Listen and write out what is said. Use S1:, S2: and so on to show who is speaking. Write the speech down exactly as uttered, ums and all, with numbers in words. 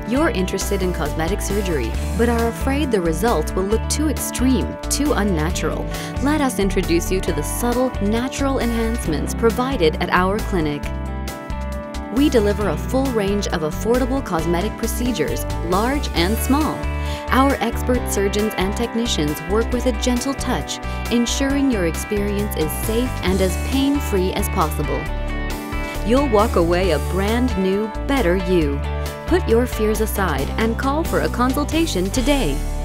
S1: You're interested in cosmetic surgery, but are afraid the results will look too extreme, too unnatural. Let us introduce you to the subtle, natural enhancements provided at our clinic. We deliver a full range of affordable cosmetic procedures, large and small. Our expert surgeons and technicians work with a gentle touch, ensuring your experience is safe and as pain-free as possible. You'll walk away a brand new, better you. Put your fears aside and call for a consultation today.